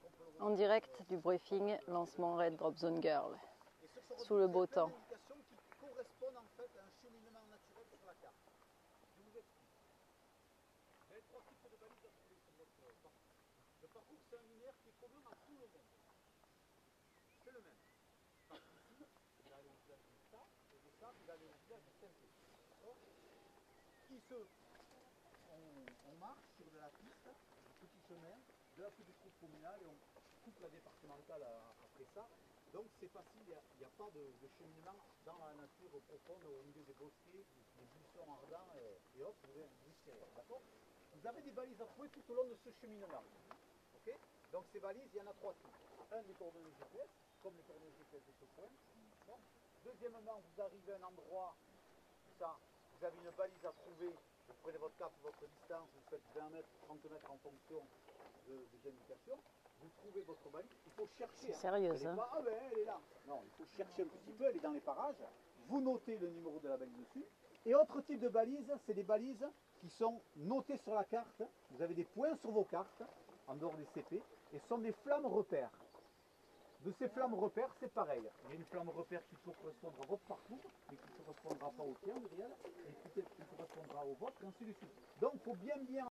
En direct du briefing lancement Red Drop Zone Girl, sous le beau temps. Qui correspondent en fait à un cheminement naturel sur la carte. Je vous explique. Vous avez trois types de balises à trouver sur votre parcours. Le parcours, c'est un linéaire qui est commun à tout le monde. C'est le même. Par ici, vous allez au village de ça, et de ça, vous allez au village de Saint-Pé. D'accord? On marche sur de la piste, du petit chemin, de la petite route communale, et on coupe la départementale après ça. Donc c'est facile, il n'y a pas de cheminement dans la nature profonde au milieu des bosquets, des buissons ardents et autres, vous risquez rien, d'accord? Vous avez des balises à trouver tout au long de ce cheminement. Okay, donc ces balises, il y en a trois types. Un, des coordonnées GPS, comme les coordonnées GPS de ce point. Bon. Deuxièmement, vous arrivez à un endroit, ça, vous avez une balise à trouver, vous prenez votre carte, votre distance, vous faites 20 mètres, 30 mètres en fonction des indications. Vous trouvez votre balise, il faut chercher. C'est sérieux, elle hein. pas, ah ben elle est là. Non, il faut chercher un petit peu, elle est dans les parages. Vous notez le numéro de la balise dessus. Et autre type de balise, c'est des balises qui sont notées sur la carte. Vous avez des points sur vos cartes, en dehors des CP, et ce sont des flammes repères. De ces flammes repères, c'est pareil. Il y a une flamme repère qui peut correspondre à votre parcours, mais qui ne correspondra pas au tien, Muriel, et qui correspondra au vôtre, et ainsi de suite. Donc il faut bien